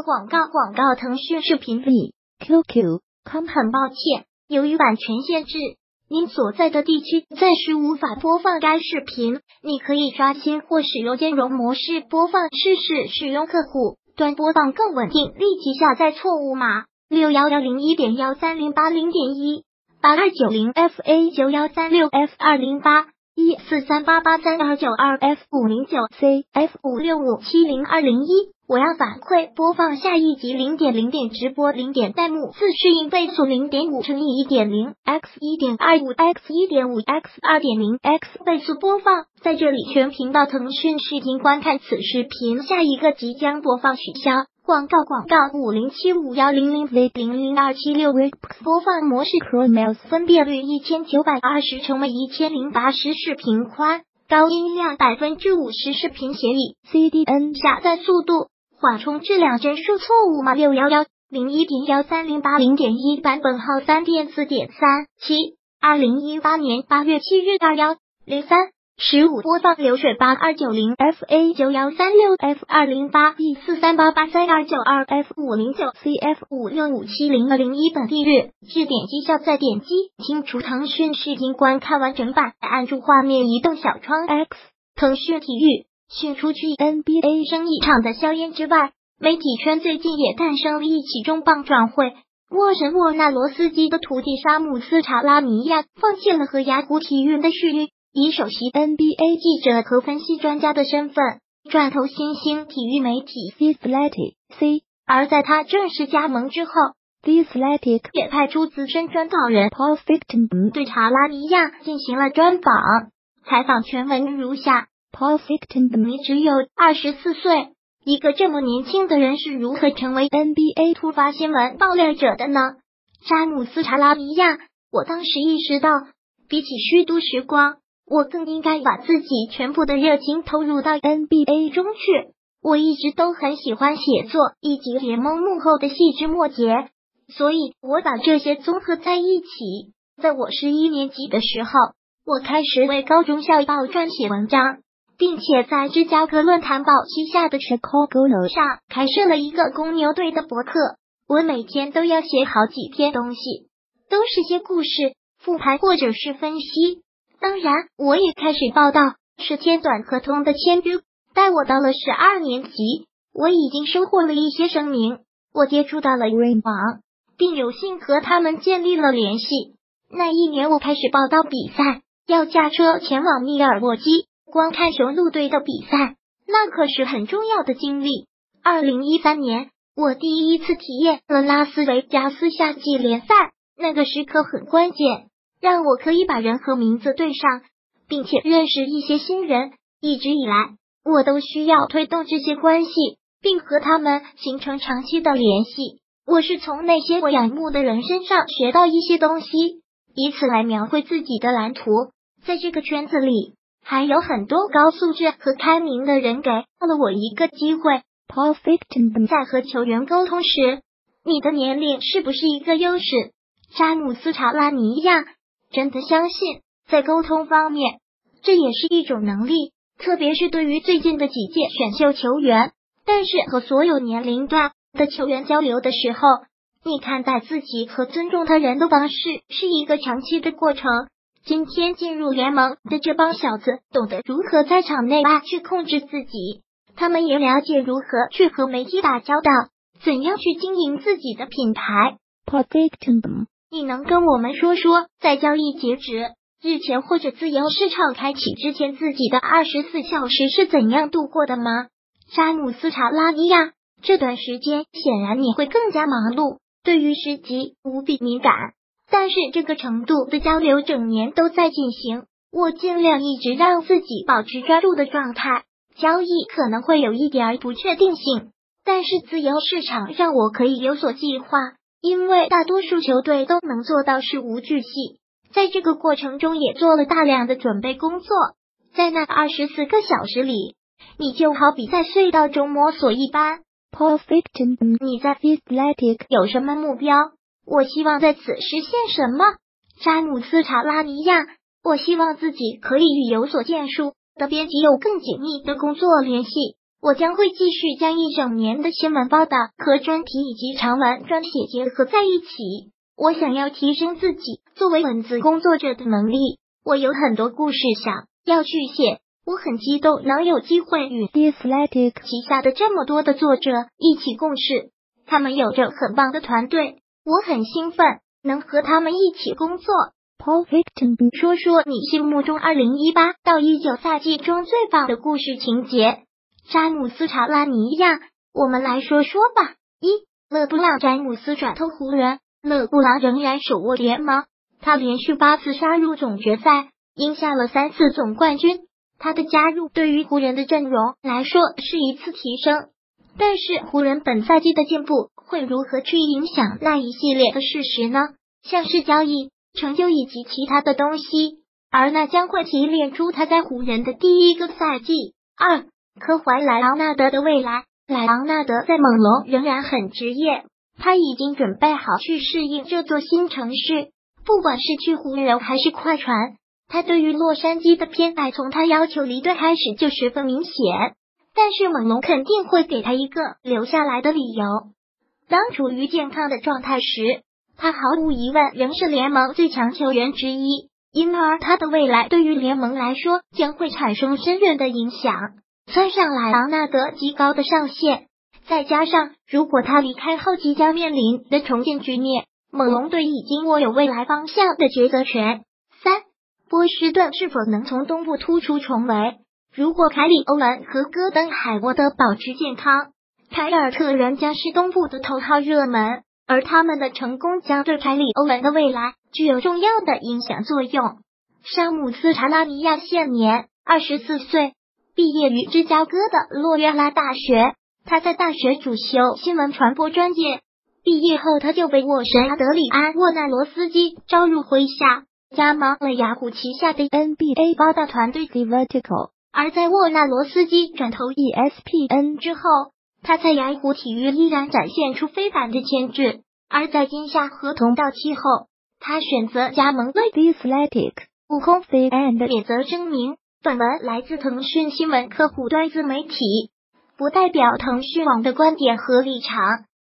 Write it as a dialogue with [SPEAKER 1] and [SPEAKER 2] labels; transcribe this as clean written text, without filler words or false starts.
[SPEAKER 1] 广告腾讯视频里 QQ.com 很抱歉，由于版权限制，您所在的地区暂时无法播放该视频，你可以刷新或使用兼容模式播放试试使用客户端播放更稳定，立即下载错误码610.18290FA936F208832925F509C F565702021。我要反馈播放下一集0.0直播0弹幕自适应倍速0.5乘以1.0 x 1.25 x 1.5 x 2.0 x 倍速播放。在这里全频道腾讯视频观看此视频，下一个即将播放取消。广告50751000V00276 播放模式 Chrome 分辨率1920乘为1080视频宽，高音量50%视频协议 CDN 下载速度缓冲质量帧数错误码61101.13080.1版本号3.4.3 72018年8月7日210315播放流水8290 FA9136 F208E4388329 F509 CF565702021本地日至点击下再点击清除腾讯视频观看完整版，按住画面移动小窗 X。 腾讯体育迅出去 NBA 生意场的硝烟之外，媒体圈最近也诞生了一起重磅转会。沃神沃纳罗斯基的徒弟沙姆斯查拉尼亚放弃了和雅虎体育的续约，以首席 NBA 记者和分析专家的身份转投新兴体育媒体 The Athletic。 而在他正式加盟之后， The Athletic 也派出资深专访人 Paul Fichtenbaum 对查拉尼亚进行了专访。采访全文如下。 Paul Fichtenbaum 只有24岁，一个这么年轻的人是如何成为 NBA 突发新闻爆料者的呢？詹姆斯查拉尼亚，我当时意识到，比起虚度时光，我更应该把自己全部的热情投入到 NBA 中去。我一直都很喜欢写作以及联盟幕后的细枝末节，所以我把这些综合在一起。在我11年级的时候，我开始为高中校报撰写文章，并且在芝加哥论坛报旗下的 Chicago 上开设了一个公牛队的博客。我每天都要写好几篇东西，都是些故事、复盘或者是分析。当然，我也开始报道10天短合同的签约。带我到了12年级，我已经收获了一些声名。我接触到了 Rain 网，并有幸和他们建立了联系。那一年，我开始报道比赛，要驾车前往密尔沃基观看雄鹿队的比赛，那可是很重要的经历。2013年，我第一次体验了拉斯维加斯夏季联赛，那个时刻很关键，让我可以把人和名字对上，并且认识一些新人。一直以来，我都需要推动这些关系，并和他们形成长期的联系。我是从那些我仰慕的人身上学到一些东西，以此来描绘自己的蓝图。在这个圈子里，还有很多高素质和开明的人给了我一个机会。Paul Fichtenbaum 在和球员沟通时，你的年龄是不是一个优势？詹姆斯查拉尼亚真的相信，在沟通方面，这也是一种能力，特别是对于最近的几届选秀球员。但是和所有年龄段的球员交流的时候，你看待自己和尊重他人的方式是一个长期的过程。今天进入联盟的这帮小子懂得如何在场内外去控制自己，他们也了解如何去和媒体打交道，怎样去经营自己的品牌。你能跟我们说说，在交易截止日前或者自由市场开启之前，自己的24小时是怎样度过的吗？詹姆斯查拉尼亚，这段时间显然你会更加忙碌，对于时机无比敏感，但是这个程度的交流整年都在进行，我尽量一直让自己保持专注的状态。交易可能会有一点不确定性，但是自由市场让我可以有所计划，因为大多数球队都能做到事无巨细。在这个过程中也做了大量的准备工作，在那24个小时里，你就好比在隧道中摸索一般。Paul Fichtenbaum 你在 The Athletic 有什么目标？我希望在此实现什么？詹姆斯查拉尼亚，我希望自己可以与有所建树的编辑有更紧密的工作联系。 我将会继续将一整年的新闻报道和专题以及长文撰写结合在一起。我想要提升自己作为文字工作者的能力，我有很多故事想要去写。我很激动能有机会与 The Athletic 旗下的这么多的作者一起共事，他们有着很棒的团队，我很兴奋能和他们一起工作。Paul Victor 说说你心目中2018到19赛季中最棒的故事情节。詹姆斯·查拉尼亚，我们来说说吧。勒布朗·詹姆斯转投湖人，勒布朗仍然手握联盟，他连续8次杀入总决赛，赢下了3次总冠军。他的加入对于湖人的阵容来说是一次提升，但是湖人本赛季的进步会如何去影响那一系列的事实呢？像是交易、成就以及其他的东西，而那将会提炼出他在湖人的第一个赛季。2. 科怀莱昂纳德的未来。莱昂纳德在猛龙仍然很职业，他已经准备好去适应这座新城市，不管是去湖人还是快船，他对于洛杉矶的偏爱从他要求离队开始就十分明显，但是猛龙肯定会给他一个留下来的理由。当处于健康的状态时，他毫无疑问仍是联盟最强球员之一，因而他的未来对于联盟来说将会产生深远的影响。算上莱昂纳德极高的上限，再加上如果他离开后即将面临的重建局面，猛龙队已经握有未来方向的抉择权。3. 波士顿是否能从东部突出重围？如果凯里·欧文和戈登·海沃德保持健康，凯尔特人将是东部的头号热门，而他们的成功将对凯里·欧文的未来具有重要的影响作用。山姆斯·查拉尼亚现年24岁，毕业于芝加哥的洛约拉大学，他在大学主修新闻传播专业。毕业后，他就被沃什阿德里安·沃纳罗斯基招入麾下，加盟了雅虎旗下的 NBA 报道团队 The Vertical。而在沃纳罗斯基转投 ESPN 之后，他在雅虎体育依然展现出非凡的潜质。而在今夏合同到期后，他选择加盟 The Athletic。悟空 and 免责声明。本文来自腾讯新闻客户端自媒体，不代表腾讯网的观点和立场。